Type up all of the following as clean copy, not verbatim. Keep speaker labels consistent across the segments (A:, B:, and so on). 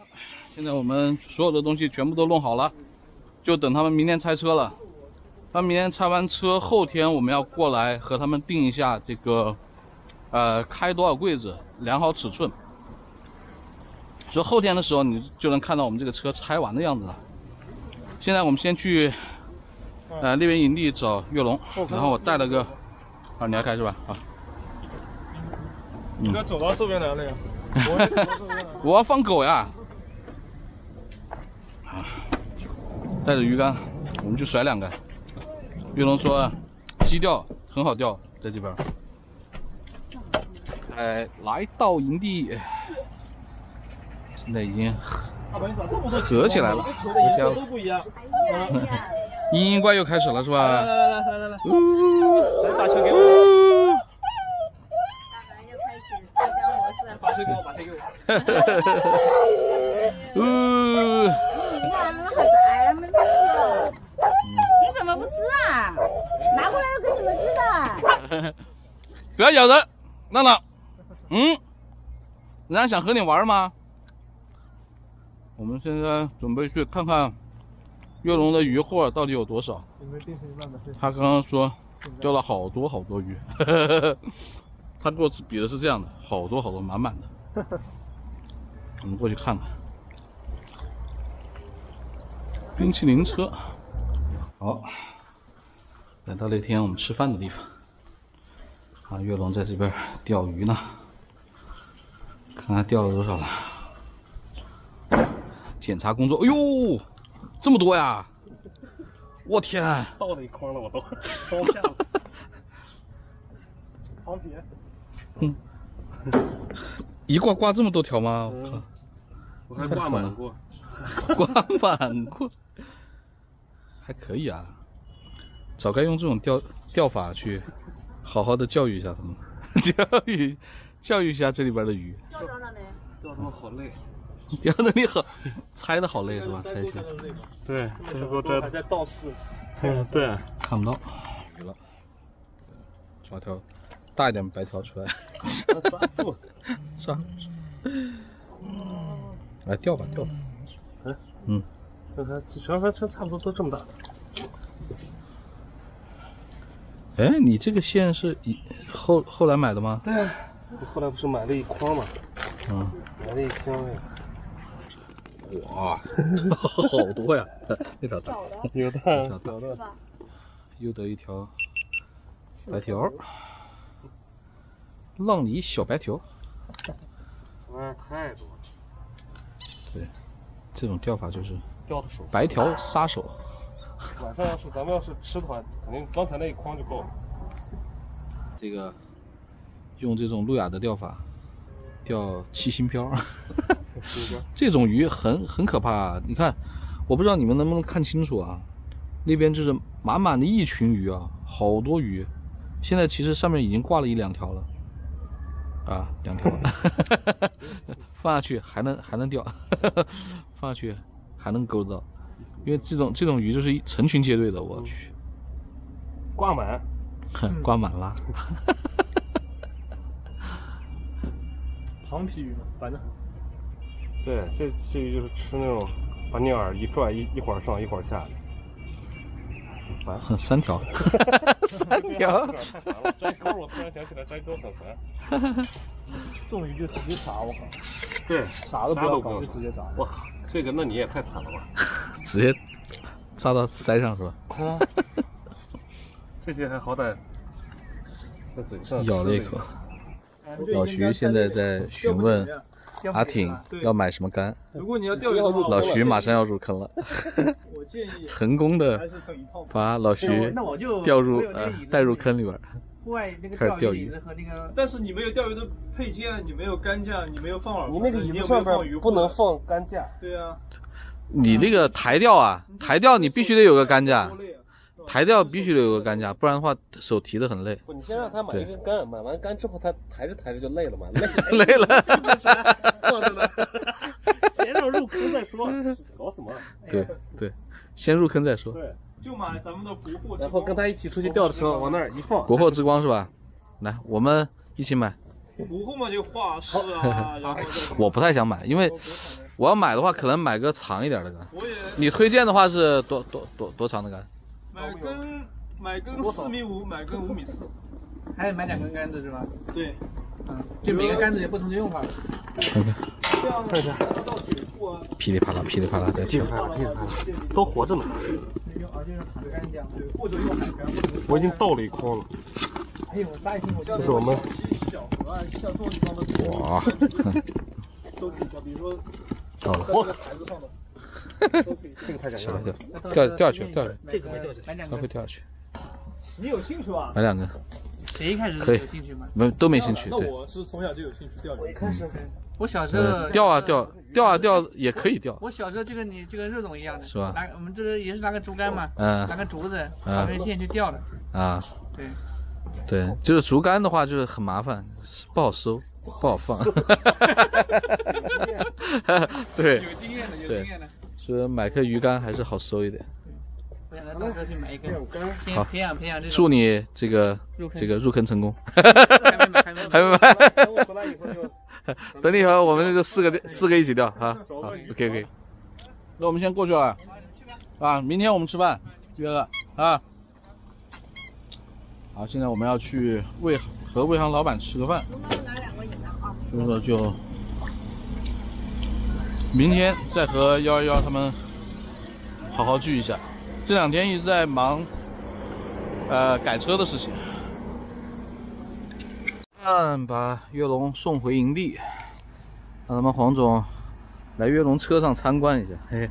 A: 现在我们所有的东西全部都弄好了，就等他们明天拆车了。他们明天拆完车，后天我们要过来和他们定一下这个，开多少柜子，量好尺寸。所以后天的时候你就能看到我们这个车拆完的样子了。现在我们先去，那边营地找岳龙，然后我带了个，啊，你要开是吧？啊。
B: 你要走到这边来了呀？
A: 我要放狗呀！啊，带着鱼竿，我们去甩2竿。岳龙说，鸡钓很好钓，在这边。来到营地，现在已经合起来了。
B: 球的颜色都不一样。
A: 嘤嘤怪又开始了是吧？
B: 来，来，把球给我。把球给我，把球给我。
C: 你看那还在，没吃。你怎么不吃啊？拿过来又给什么吃的？
A: 不要咬人，闹闹。人家想和你玩吗？我们现在准备去看看岳龙的鱼货到底有多少。他刚刚说钓了好多好多鱼，他给我比的是这样的，好多好多，满满的。我们过去看看。冰淇淋车，好，来到那天我们吃饭的地方。啊，岳龙在这边钓鱼呢，看他钓了多少了。检查工作，哎呦，这么多呀！我天，
B: 倒了一筐了，我都装下了。好铁。
A: 一挂这么多条吗？我靠！
B: 我还挂满过。
A: 挂满过，还可以啊。早该用这种钓法去好好的教育一下他们，教育一下这里边的鱼。
C: 钓到了没？
B: 钓的好累。
A: 钓的你好，猜的好累是吧？猜一下。
B: 对，这时候还在倒刺。对。
A: 看不到，没了。抓条大一点白条出来。
B: 抓住。
A: 抓。来钓吧。
B: 这全帆车差不多都这么大。
A: 哎，你这个线是后来买的吗？
B: 对，我后来不是买了一筐嘛，买了一箱呀。
A: 哇，好多呀！那条大，
B: 有的，
A: 又得一条白条，浪里小白条。
B: 太多了。
A: 对，这种钓法就是
B: 钓的手，
A: 白条杀手。
B: 晚上咱们要是吃的话，肯定刚才那一筐就够了。
A: 这个用这种路亚的钓法钓七星漂，这种鱼很可怕啊！你看，我不知道你们能不能看清楚啊？那边就是满满的一群鱼啊，好多鱼。现在其实上面已经挂了1-2条了，啊，2条，放下去还能钓，放下去还能勾到。因为这种鱼就是成群结队的，我去，
B: 挂满，
A: 挂满了。
B: 黄皮鱼嘛，反正对，这鱼就是吃那种把你饵一拽，一会儿上一会儿下的。
A: 3条，3条。
B: 摘钩，我突然想起来摘钩很烦。这种鱼就直接炸，我靠。对，啥都不要搞，就直接炸。哇，这个那你也太惨了吧！
A: 直接扎到腮上是吧？
B: 这些还好歹在嘴上
A: 咬了一口。老徐现在在询问阿挺要买什么竿。
D: 如果你要钓鱼的话，
A: 老徐马上要入坑了。
D: 我建议
A: 成功的把老徐带入坑里边。
E: 户外那个
A: 钓鱼
E: 和那个，
D: 但是你没有钓鱼的配件，你没有杆架，你没有放饵，
B: 你那个椅子上边不能放杆架。
D: 对啊，
A: 你那个台钓啊，台钓你必须得有个杆架，台钓必须得有个杆架，不然的话手提的很累。
B: 不，你先让他买一根杆，买完杆之后他抬着就累了嘛，
A: 累了，
B: 放着呢。先让入坑再说，搞什么？
A: 对，先入坑再说。
D: 对。就买咱们的国货，
B: 然后跟他一起出去钓的时候，往那儿一放。
A: 国货之光是吧？来，我们一起买。
D: 国货嘛，就画室啊，然后
A: 我不太想买，因为我要买的话，可能买个长一点的杆。
D: 我也。
A: 你推荐的话是多长的杆？
D: 买根4.5米，买根5.4米。
E: 还得买2根杆子是吧？
D: 对。
E: 就每个杆子有不同的用法。
A: 看一下。噼里啪啦，噼里啪啦在跳。
B: 都活着呢。我已经倒了一筐了。
E: 哎呦，大一听我
B: 这是我们。
A: 哇。
D: 都可以跳，比如说
A: 到了。
D: 在台子上的。都可以。这个太简单了。
A: 掉下去。
E: 这个买2根。
A: 它会掉下去。
D: 你有兴趣吧？
A: 买2根。
E: 谁一开始
A: 可以
E: 有兴趣吗？
A: 都没兴趣。
D: 那我是从小就有兴趣钓鱼。我一开始，
E: 我小时候
A: 钓啊也可以钓。
E: 我小时候就跟你这个肉总一样的，
A: 是吧？
E: 我们这个也是拿个竹竿嘛，拿个竹子，把根线去钓的。
A: 啊，
E: 对，
A: 就是竹竿的话，就是很麻烦，不好收，不好放。对，
E: 有经验的。
A: 所以买颗鱼竿还是好收一点。
E: 我想到时候去买一根，先培养这种。
A: 祝你这个入坑成功。
E: 还没买。
D: 等我回来以后就。
A: 等你一会儿，我们就四个一起钓啊。好 ，OK。那我们先过去了。啊，明天我们吃饭约了啊。好，现在我们要去和魏航老板吃个饭。所以说就明天再和111他们好好聚一下。这2天一直在忙改车的事情。把岳龙送回营地，让他们黄总来岳龙车上参观一下。嘿，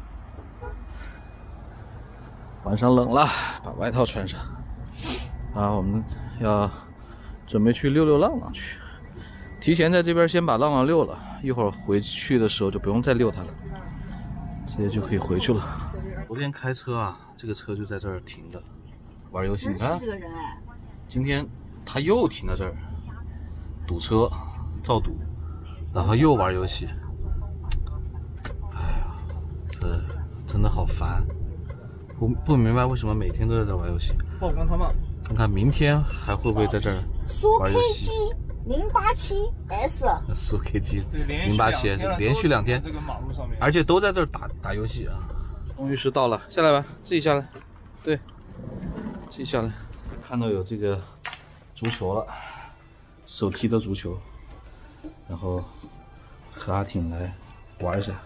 A: 晚上冷了，把外套穿上。我们要准备去溜浪去，提前在这边先把浪溜了，一会儿回去的时候就不用再溜它了，直接就可以回去了。昨天开车啊，这个车就在这儿停着玩游戏。你看，今天他又停在这儿。堵车，造堵，然后又玩游戏。哎呀，这真的好烦！不明白为什么每天都在这玩游戏。
D: 曝光他嘛？
A: 看看明天还会不会在这儿玩游戏？
C: 087S。
A: 苏 K 机087S 连续2天，
D: 这个马路上面，
A: 而且都在这儿打游戏啊！终于是到了，下来吧，自己下来。对，自己下来。看到有这个足球了。手踢的足球，然后和阿挺来玩一下。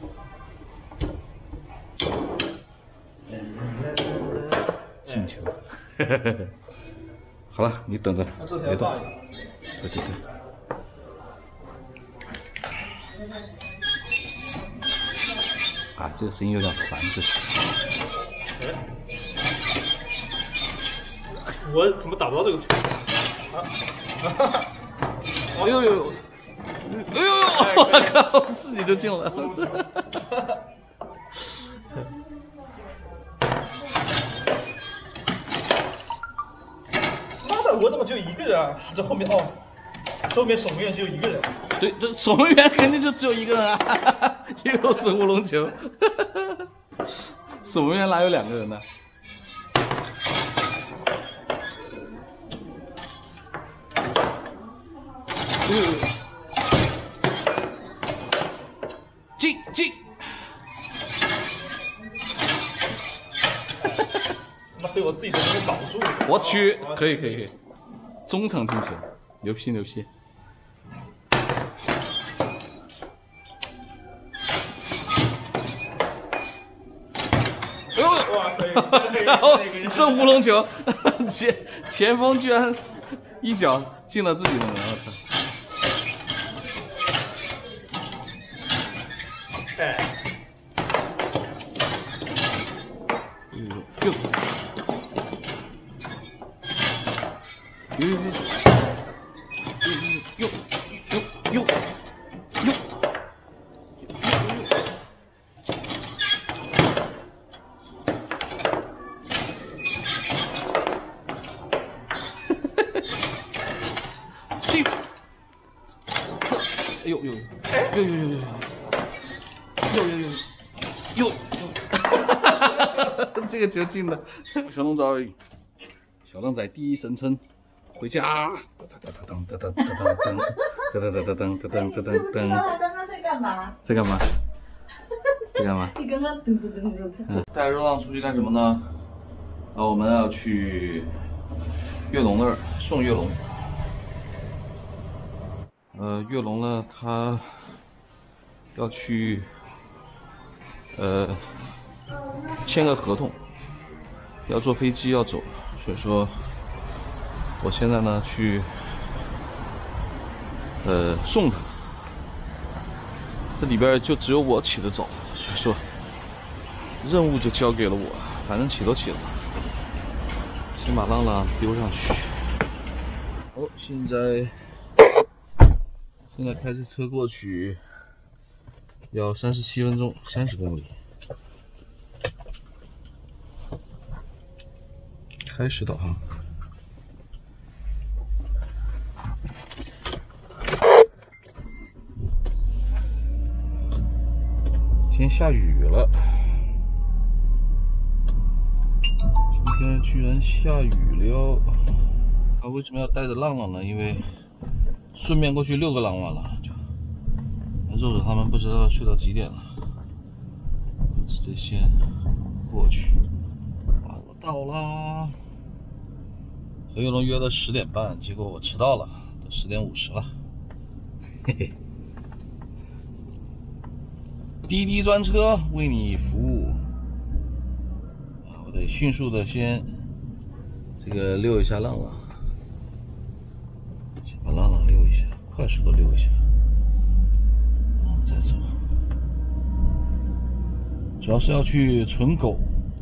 A: 进球，好了，你等着，别动。对。这个声音有点烦，这是。
D: 我怎么打不到这个球？
A: 哎呦！我靠，自己就进了。
D: 妈的，我怎么就一个人啊？这后面后面守门员只有1个人。
A: 对，这守门员肯定就只有1个人啊，又是乌龙球。守门员哪有2个人呢？进！
D: 他妈被我自己的人给挡住了。
A: 我去，可以，中场进球，牛批！
D: 哇，可以！
A: 这乌龙球，前锋居然一脚进了自己的门，我操！这个球进了，小龙仔第一神称回家。噔噔噔噔噔噔噔噔噔噔噔噔噔。
C: 干嘛？
A: 在干嘛？在干嘛？
C: 你跟我噔噔噔噔。
A: 带着热浪出去干什么呢？我们要去月龙那儿送月龙。月龙呢，他要去签个合同，要坐飞机要走，所以说我现在呢去送他。这里边就只有我起得早，所以说任务就交给了我，反正起都起了，先把浪浪丢上去。现在开着车过去，要37分钟，30公里。开始导航。今天下雨了，今天居然下雨了。为什么要带着浪浪呢？因为顺便过去遛个浪浪了，就肉肉他们不知道睡到几点了，就直接先过去。我到啦，和月龙约了10点半，结果我迟到了，都10点50了。嘿嘿，滴滴专车为你服务。我得迅速的先这个遛一下浪浪。把浪浪溜一下，快速的溜一下，然后再走。主要是要去存狗。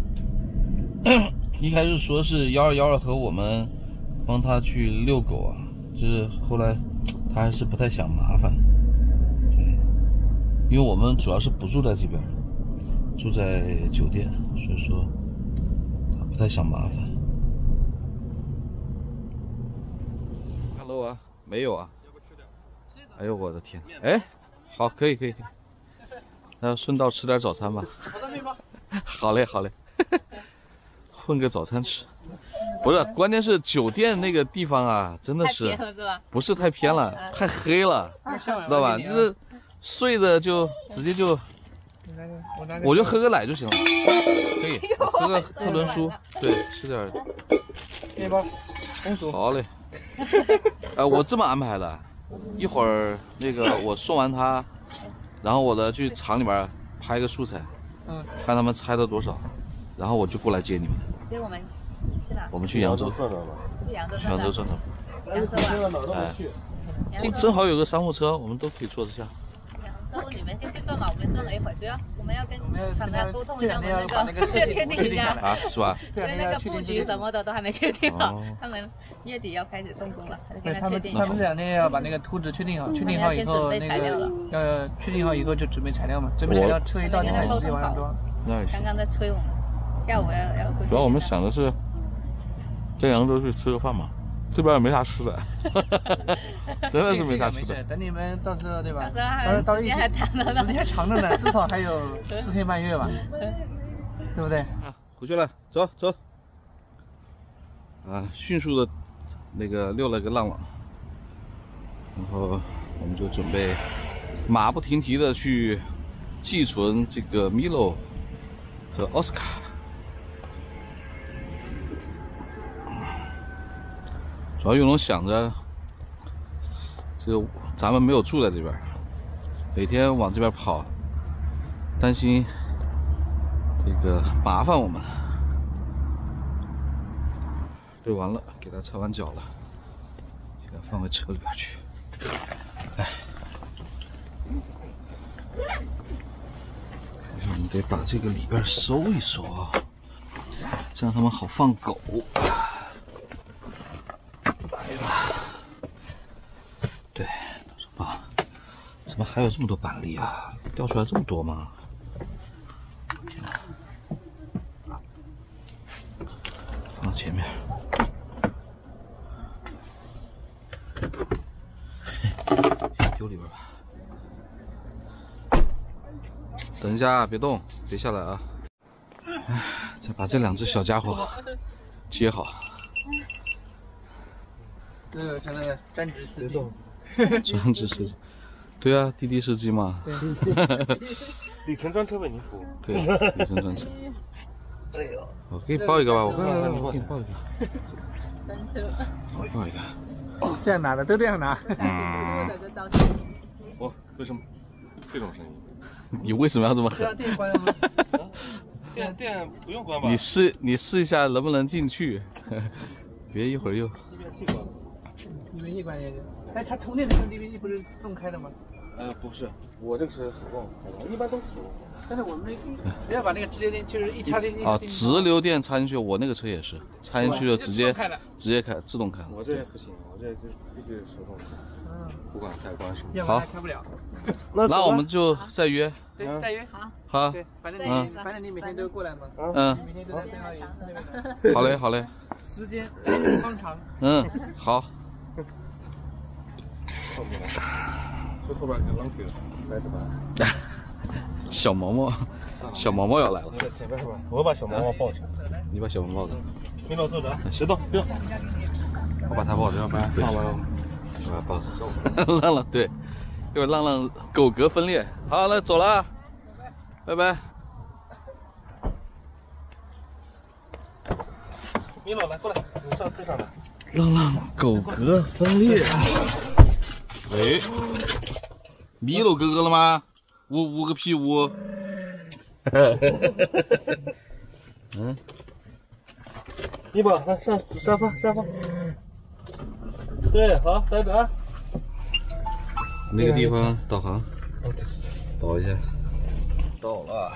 A: 一开始说是121和我们帮他去遛狗啊，就是后来他还是不太想麻烦。对，因为我们主要是不住在这边，住在酒店，所以说他不太想麻烦。Hello 啊。没有啊，哎呦我的天！哎，好，可以，那顺道吃点早餐吧。好嘞，混个早餐吃。不是，关键是酒店那个地方啊，真的是不是太偏了，太黑了，知道吧？就是睡着就直接就，我就喝个奶就行了，可以，喝个特仑苏，对，吃点
E: 面包，红薯。
A: 好嘞。我这么安排的，一会儿那个我送完他，然后我去厂里边拍个素材，看他们猜的多少，然后我就过来接你们。
C: 接我们去哪？
A: 我们去扬州。
C: 去扬州
A: 转头。
C: 扬州啊？
A: 正好有个商务车，我们都可以坐得下。
C: 扬州你们先去转吧，我们转了一会儿，主要我们要跟厂家沟通一下，我们
E: 那个
C: 确定一下
A: 啊，是吧？
C: 因为那个布局什么的都还没确定好，他们月底要开始动工了，
E: 他们这2天要把那个图纸确定好，确定好以后那个要确定好以后就准备材料嘛，准备材料车一到，你看直接往上装。
C: 刚刚在催我们，下午要过去。
A: 主要我们想的是在扬州去吃个饭嘛。这边也没啥吃的，真的是没啥吃的。
E: 等你们到时候对吧？
C: 到时间还长着呢，
E: 时间长着呢，至少还有4天半月吧，对不对？
A: 回去了，走。迅速的那个遛了个浪浪，然后我们就准备马不停蹄的去寄存这个米洛和奥斯卡。主要又能想着，这个咱们没有住在这边，每天往这边跑，担心这个麻烦我们。遛完了，给它擦完脚了，给它放回车里边去。哎，我们得把这个里边收一收啊，这样他们好放狗。对，啊，怎么还有这么多板栗啊？掉出来这么多吗？放前面。丢里边吧。等一下，别动，别下来啊！哎，再把这2只小家伙接好。
E: 这个像那个专职司机。
A: 专职司机，对。 对啊，滴滴司机嘛。
B: 里程专车为您服务。
A: 对，里程专车。哎呦，我给你报一个吧，我给你报一个。
C: 专车。
A: 我报一个。
E: 这样拿的，都这样拿。
B: 哦，为什么这种声音？
A: 你为什么要这么狠？
E: 电关了吗？
B: 电不用关吧？
A: 你试一下能不能进去，别一会儿又。
B: DVC 关了。
E: DVC 关也行。哎，它充电的时候 DVC 不是自动开的吗？
B: 不是，我这个是手动开的，一般都是手动。
E: 但是我们不要把那个直流电，就是一插电。
A: 啊，直流电插进去，我那个车也是插进去了，直接开，自动开。
B: 我这不行，我这必须手动开。不管开关什么。
A: 好，
E: 开不了。
A: 那我们就再约。
E: 对，再约。
A: 好。
E: 对，反正你每天都过来嘛。每天都在灯号营那边。
A: 好嘞，好嘞。
E: 时间方长。
A: 好。
B: 这后边就浪费了，来这边。
A: 小毛毛要来了。
B: 前面是吧？我把小毛毛抱起来。
A: 你把小毛毛的。
B: 你老坐着，别动，别动。我把它抱着，要不然放完了。我把它抱着。
A: 浪浪对，一会儿浪浪狗格分裂。好，那走了，拜拜。
B: 你老来过来，你上这上来。
A: 浪浪狗格分裂。喂，米露哥哥了吗？捂个屁捂。
B: 你把它上沙发。对，好，待着啊。
A: 那个地方导航，导一下。到了。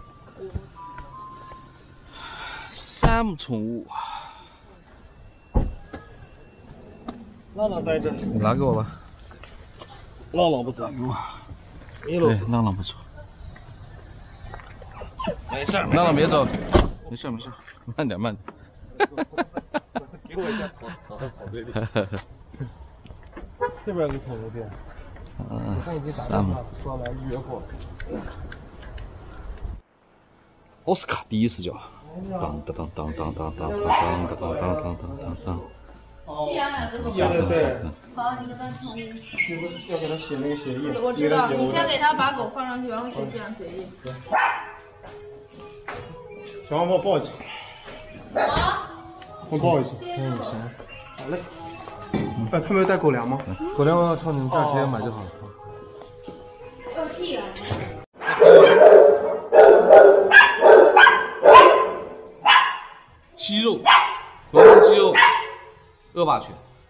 A: 山姆宠物。
B: 浪浪待着。
A: 你拿给我吧。
B: 浪浪不走。
A: 对，浪浪不走。
B: 没事，
A: 浪浪别走。没事，慢点。
B: 给我一下草堆里。这边有个宠物店。我刚已经打电话说来预约过。
A: 奥斯卡第一视角。当。
B: 对。
C: 好，你给他充。
B: 要给他写那个协议。
C: 我知道，你先给他把狗放上去，然后写这样协议。
B: 小王帮我抱一下。我抱一下。行。好嘞。他们有带狗粮吗？狗粮朝你们这儿直接买就好了。
A: 肌肉，罗马肌肉，恶霸犬。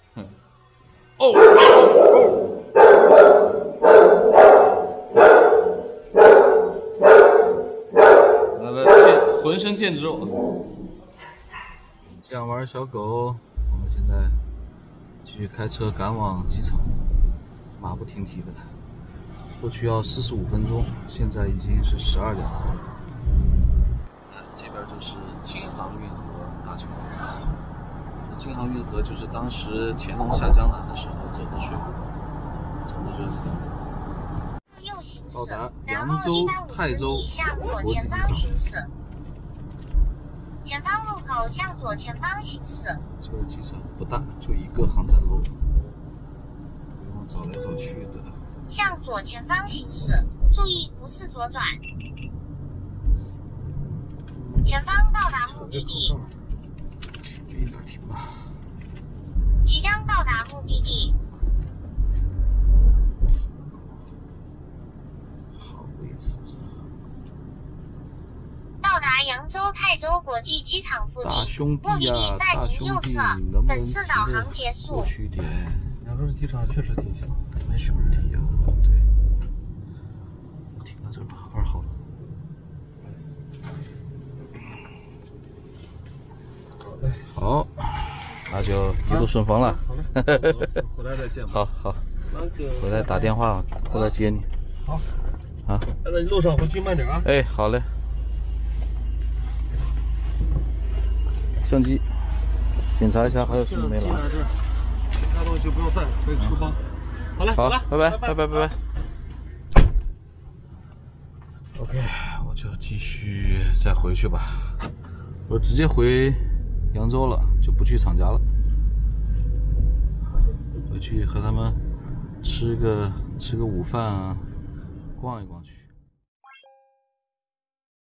A: 那个浑身腱子肉。讲完小狗，我们现在继续开车赶往机场，马不停蹄的，过去要45分钟，现在已经是12点了。这边就是京杭运河大桥。京杭运河就是当时乾隆下江南的时候走的水路，走的就是这个。到达扬州、泰州国际机场。
F: 前方路口向左前方行驶。
A: 这个机场不大，就一个航站楼，不用走来走去的。
F: 向左前方行驶，注意不是左转。前方到达目的地。
A: 一点停吧。
F: 即将到达目的地。
A: 好位置。
F: 到达扬州、泰州国际机场附近，目的地在您右侧。本次导航结束。
A: 过去点。
B: 扬州的机场确实挺小，
A: 没什么问题呀。对，停到这吧，2号。好，那就一路顺风了。
B: 好嘞，回来再见吧。
A: 好，回来打电话，过来接你。
B: 好，
A: 好，
B: 那你路上回去慢点啊。
A: 哎，好嘞。相机，检查一下还有什么没拿。
B: 其他东西不用带，可以出包。好嘞，
A: 好，
B: 拜
A: 拜。OK， 我就继续再回去吧。我直接回扬州了，就不去厂家了。回去和他们吃个吃个午饭啊，逛一逛去。